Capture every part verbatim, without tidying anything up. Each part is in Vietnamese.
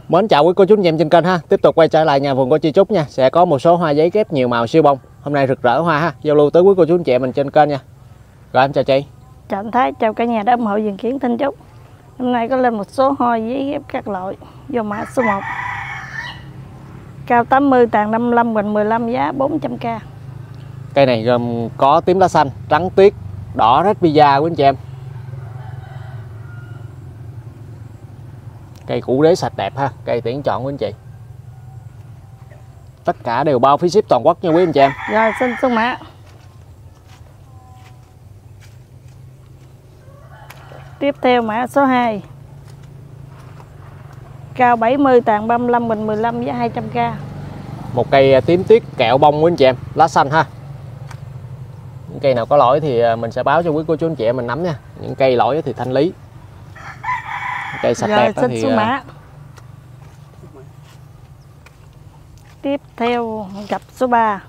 Mến chào quý cô chú anh chị em trên kênh ha. Tiếp tục quay trở lại nhà vườn của chị Trúc nha. Sẽ có một số hoa giấy ghép nhiều màu siêu bông. Hôm nay rực rỡ hoa ha. Giao lưu tới quý cô chú anh chị em mình trên kênh nha. Rồi em chào chị. Chào anh Thái, chào cả nhà đã ủng hộ vườn kiểng Thanh Trúc. Hôm nay có lên một số hoa giấy ghép các loại. Vô mã số một. Cao tám mươi, tàn năm mươi lăm, hoành mười lăm, giá bốn trăm k. Cây này gồm có tím lá xanh, trắng tuyết, đỏ red pizza quý anh chị em. Cây củ đế sạch đẹp ha, cây tuyển chọn quý anh chị. Tất cả đều bao phí ship toàn quốc nha quý anh chị em. Rồi xin số mã. Tiếp theo mã số hai. Cao bảy mươi, tàn ba mươi lăm, hoành mười lăm, giá hai trăm k. Một cây tím tuyết kẹo bông quý anh chị em, lá xanh ha. Những cây nào có lỗi thì mình sẽ báo cho quý cô chú anh chị em mình nắm nha. Những cây lỗi thì thanh lý. Cây sạch rồi, đẹp xin thì số mã. Tiếp theo cặp số ba.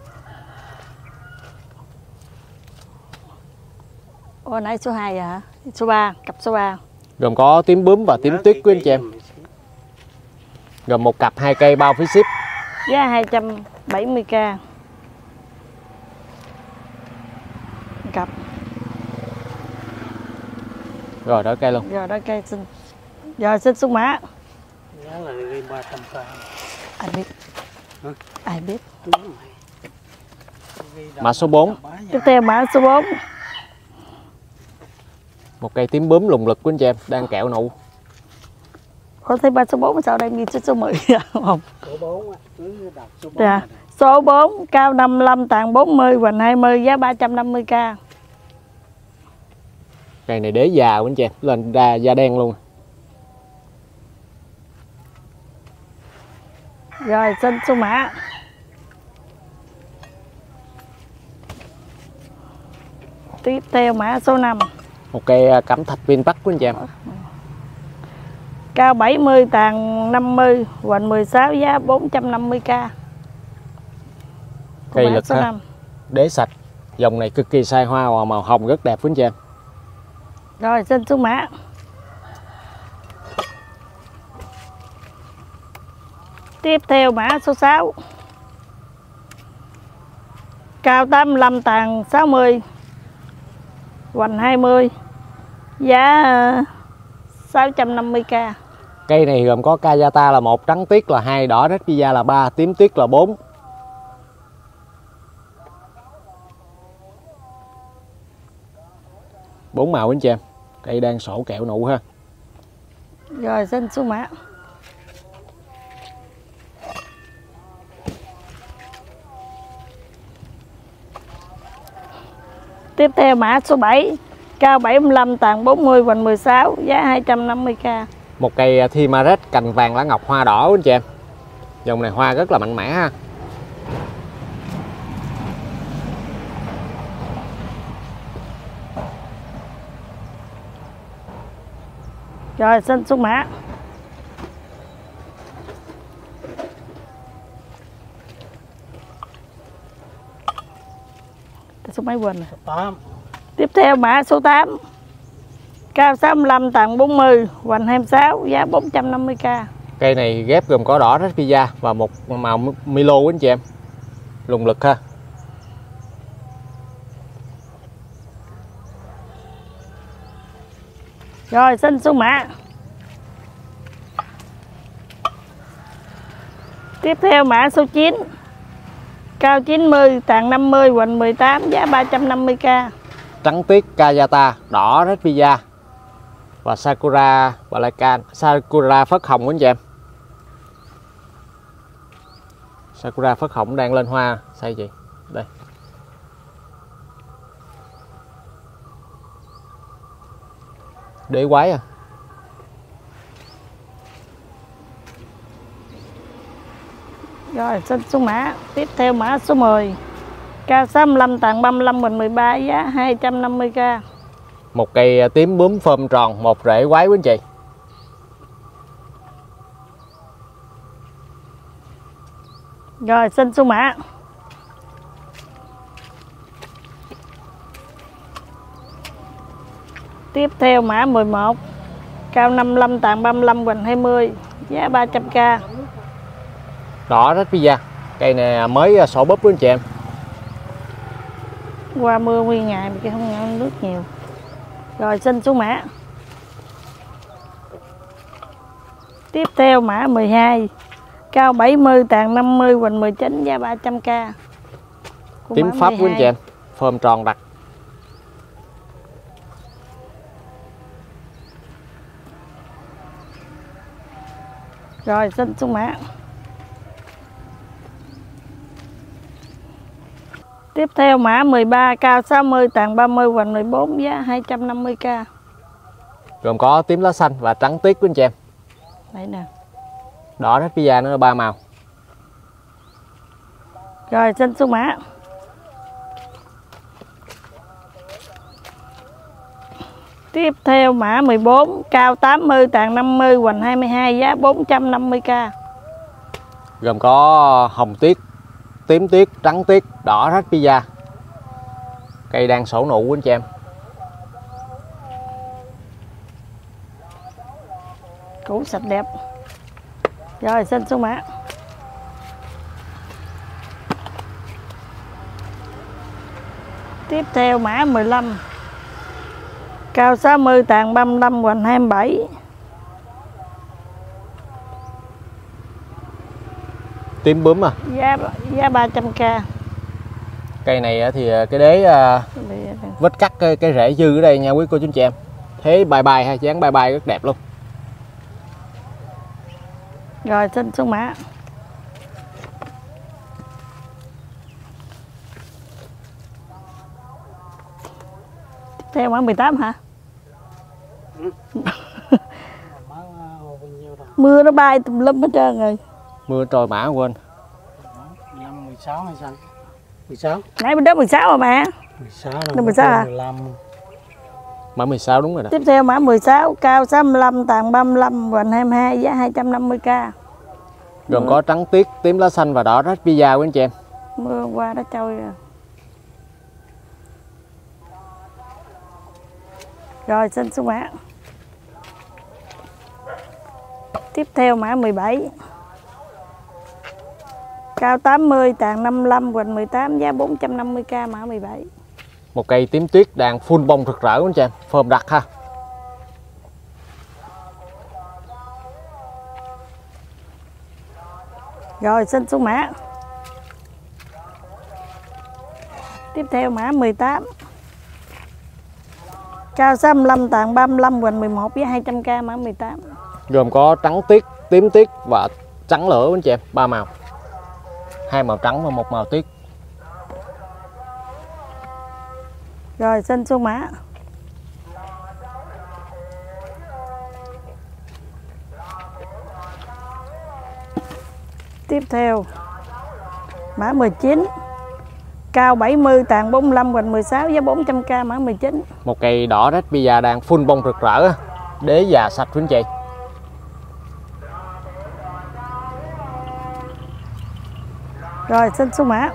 Ồ nãy số hai hả? Số ba, cặp số ba. Gồm có tím bướm và tím tuyết quý anh chị em. Gồm một cặp hai cây bao phí ship. Giá hai trăm bảy mươi k. Cặp. Rồi đỡ cây luôn. Rồi đó cây xin. Rồi xin số mã. Giá là ba trăm k. Ai biết? Hả? Ai biết? Mã số bốn. Tiếp theo mã số bốn. Một cây tím bướm lùng lực của anh chị em, đang kẹo nụ. Có thấy ba số bốn sao đây ghi số số mười không? Số bốn á, cứ đặt số bốn. Dạ. Số bốn, cao năm mươi lăm, tàn bốn mươi, hoành hai mươi, giá ba trăm năm mươi k. Cây này đế già của anh chị em, lên ra da đen luôn. Rồi xin số mã. Tiếp theo mã số năm. Một cây cẩm thạch Vinpac của anh chị em. Cao bảy mươi, tàn năm mươi, hoành mười sáu, giá bốn trăm năm mươi k. Cây lực ha. Đế sạch. Dòng này cực kỳ sai hoa và màu hồng rất đẹp của anh chị em. Rồi xin số mã. Tiếp theo mã số sáu. Cao tám mươi lăm, tàn sáu mươi, hoành hai mươi, giá sáu trăm năm mươi k. Cây này gồm có Kayata là một, trắng tuyết là hai, đỏ red pizza là ba, tím tuyết là bốn. Bốn màu anh chị em. Cây đang sổ kẹo nụ ha. Rồi xin số mã. Tiếp theo mã số bảy. Cao bảy mươi lăm, tàn bốn mươi, hoành mười sáu, giá hai trăm năm mươi k. Một cây Thimaret cành vàng lá ngọc hoa đỏ anh chị em. Dòng này hoa rất là mạnh mẽ ha. Rồi xin số mã. Số mấy quên rồi. tám. Tiếp theo mã số tám. Cao sáu mươi lăm, tàn bốn mươi, hoành hai mươi sáu, giá bốn trăm năm mươi k. Cây này ghép gồm có đỏ red pizza và một màu Milo anh chị em. Lùng lực ha. Rồi xin số mã. Tiếp theo mã số chín. Cao chín mươi, tàn năm mươi, hoành mười tám, giá ba trăm năm mươi k. Trắng tuyết Kayata, đỏ red pizza và Sakura và lại can Sakura phất hồng anh chị em. Sakura phất hồng đang lên hoa xây gì đây. Đế quái à. Rồi xin số mã. Tiếp theo mã số mười. Cao sáu mươi lăm, tàn ba mươi lăm, hoành mười ba, giá hai trăm năm mươi k. Một cây tím bướm phơm tròn, một rễ quái quý anh chị. Rồi xin số mã. Tiếp theo mã mười một. Cao năm mươi lăm tàn ba mươi lăm hoành hai mươi, giá ba trăm k. Đỏ Red Pizza. Cây này mới sổ búp luôn chị em. Qua mưa nguyên ngày mà không ngâm nước nhiều. Rồi xin số mã. Tiếp theo mã mười hai, cao bảy mươi tàn năm mươi hoành mười chín, giá ba trăm k. Tím Pháp của anh chị em, phơm tròn đặc. Rồi xin số mã. Tiếp theo mã mười ba, cao sáu mươi tàn ba mươi hoành mười bốn, giá hai trăm năm mươi k. Gồm có tím lá xanh và trắng tiết của anh chị em. Đây nè. Đỏ Red Pizza nó là ba màu. Rồi xin số mã. Tiếp theo mã mười bốn, cao tám mươi tàn năm mươi hoành hai mươi hai, giá bốn trăm năm mươi k. Gồm có hồng tiết, tím tiết, trắng tiết, đỏ Red Pizza. Cây đang sổ nụ của anh chị em. Củ sạch đẹp. Rồi xin số mã. Tiếp theo mã mười lăm, cao sáu mươi tàn ba mươi lăm hoành hai mươi bảy, Tím bướm à. giá giá ba trăm k. Cây này thì cái đế vết cắt cái, cái rễ dư ở đây nha quý cô chú anh chị em. Thế bài bài ha, dáng bài bài rất đẹp luôn. Rồi xin số mã. Tiếp theo mã mười tám hả? Ừ. Mưa nó bay tùm lum hết trơn rồi. Mưa trôi mã quên. Năm mười sáu hay sao? mười sáu. Nãy bên đó mười sáu rồi mà. mười sáu Nó mười sáu à? mười lăm. Mã mười sáu đúng rồi đó. Tiếp theo mã mười sáu, cao sáu mươi lăm tàn ba mươi lăm hoành hai mươi hai, giá hai trăm năm mươi k. Gồm ừ. có trắng tiết, tím lá xanh và đỏ Red Pizza của anh chị em. Mưa hôm qua đã trôi rồi. Rồi xin số mã. Tiếp theo mã mười bảy, cao tám mươi tàn năm mươi lăm hoành mười tám, giá bốn trăm năm mươi k, mã mười bảy. Một cây tím tuyết đang full bông rực rỡ của anh chị em, phơm đặc ha. Rồi xin số mã. Tiếp theo mã mười tám, cao sáu mươi lăm tàn ba mươi lăm hoành mười một, giá hai trăm k, mã mười tám. Gồm có trắng tiết, tím tiết và trắng lửa của anh chị em, ba màu. Hai màu trắng và một màu tiết. Rồi xin số mã. Tiếp theo mã mười chín, cao bảy mươi tàn bốn mươi lăm hoành mười sáu, giá bốn trăm k, mã mười chín. Một cây đỏ Red Pizza đang full bông rực rỡ, đế già sạch của anh chị. Rồi xin số mã.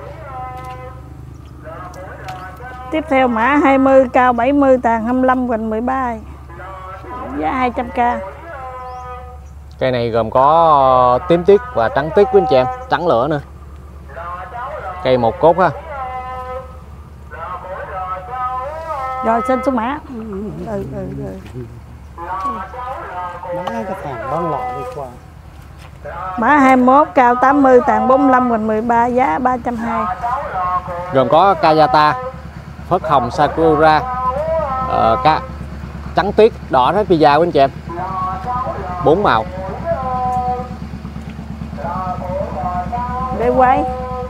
Tiếp theo mã hai mươi, cao bảy mươi tàn hai mươi lăm hoành mười ba, giá hai trăm k. Cây này gồm có tím tiết và trắng tiết của anh chị em, trắng lửa nữa. Cây một cốt ha. Rồi xin số mã. Ừ, ừ, ừ. Má cái thằng bán lọ đi qua. Mã hai mươi mốt, cao tám mươi tàn bốn mươi lăm hoành mười ba, giá ba trăm hai mươi. Gồm có Kayata, phớt hồng Sakura, uh, cá, trắng tiết, đỏ Red Pizza của anh chị em. Bốn màu. Để quay.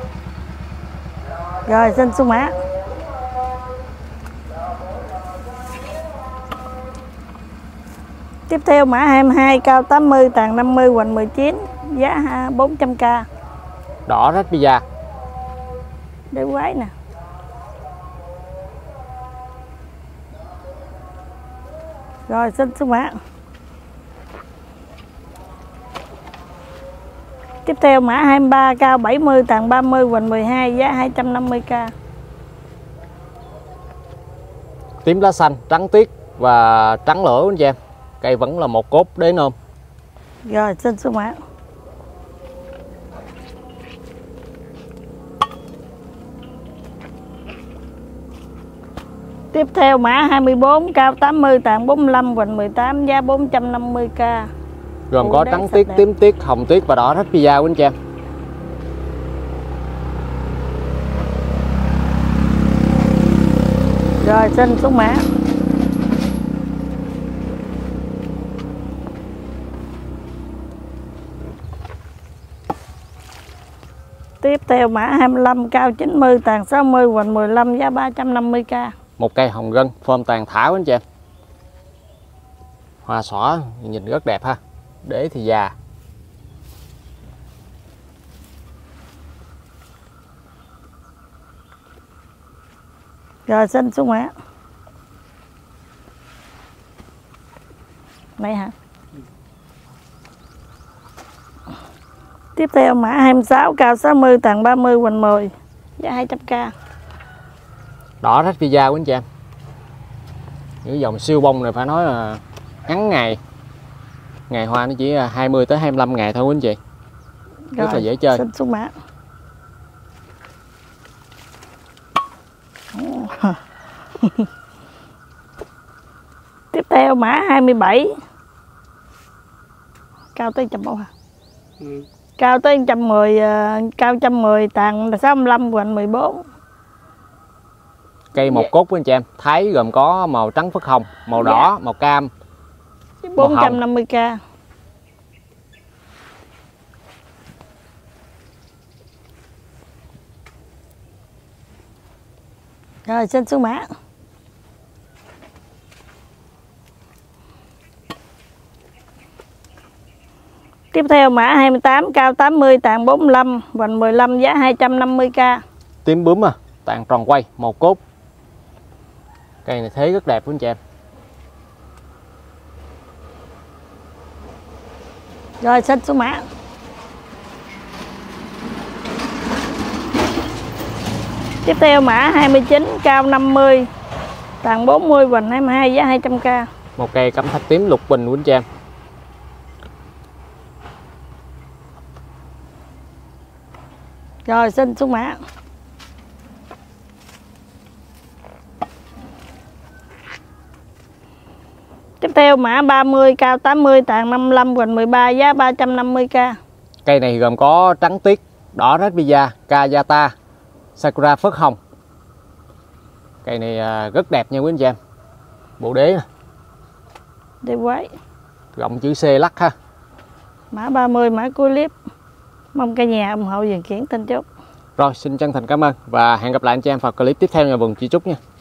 Rồi xin số mã. Tiếp theo mã hai mươi hai, cao tám mươi tàn năm mươi hoành mười chín, giá bốn trăm k. Đỏ Red Pizza. Để quái nè. Rồi xin số mã. Tiếp theo mã hai mươi ba, cao bảy mươi tàn ba mươi hoành mười hai, giá hai trăm năm mươi k. Tím lá xanh, trắng tiết và trắng lửa anh chị em. Cây vẫn là một cốt đế nôm. Rồi xin số mã. Tiếp theo mã hai mươi bốn, cao tám mươi, tàn bốn mươi lăm, hoành mười tám, giá bốn trăm năm mươi k. Gồm Ủa, có đáng trắng sạch tiết, đẹp. tím tiết, hồng tiết và đỏ raffia quý anh chị em. Rồi xin số mã. Tiếp theo mã hai mươi lăm, cao chín mươi, tàn sáu mươi, hoành mười lăm, giá ba trăm năm mươi k. Một cây hồng gân, form tàn thả quý anh chị em. Hoa xõa nhìn rất đẹp ha. Đế thì già. Rồi xin số mã. Này hả? Tiếp theo mã hai mươi sáu, cao sáu mươi, tàn ba mươi, hoành mười, giá hai trăm k. Đỏ raffia quý anh chị em. Những dòng siêu bông này phải nói là ngắn ngày. Ngày hoa nó chỉ hai mươi tới hai mươi lăm ngày thôi quý anh chị. Rất Rồi, là dễ chơi. xin số mã. Tiếp theo mã hai mươi bảy, cao tới một trăm hả? Ừ. Cao tới một trăm mười, cao một trăm mười, tàn là sáu mươi lăm, hoành mười bốn. Cây một cốt quý anh chị em. Thái gồm có màu trắng phất hồng, màu đỏ, màu cam, bốn trăm năm mươi k. Rồi xin số mã. Tiếp theo mã hai mươi tám, cao tám mươi, tàn bốn mươi lăm, hoành mười lăm, giá hai trăm năm mươi k. tím bướm à, tàn tròn quay, một cốt. Cây này thế rất đẹp quý anh chị em. Rồi xin số mã. Tiếp theo mã hai mươi chín, cao năm mươi, tàn bốn mươi, hoành hai mươi hai, giá hai trăm k. Một cây cẩm thạch tím lục bình quý anh chị em. Rồi xin số mã. Tiếp theo mã ba mươi, cao tám mươi, tàn năm mươi lăm, hoành mười ba, giá ba trăm năm mươi k. Cây này gồm có trắng tiết, đỏ raffia, kayata, sakura phớt hồng. Cây này rất đẹp nha quý anh chị em. Bộ đế nè, Đi quái. gọng chữ C lắc ha. Mã ba mươi, mã cuối clip. Mong cả nhà ủng hộ dàn kiển Thanh Trúc. Rồi xin chân thành cảm ơn và hẹn gặp lại anh chị em vào clip tiếp theo nha Vườn Chi Trúc nha.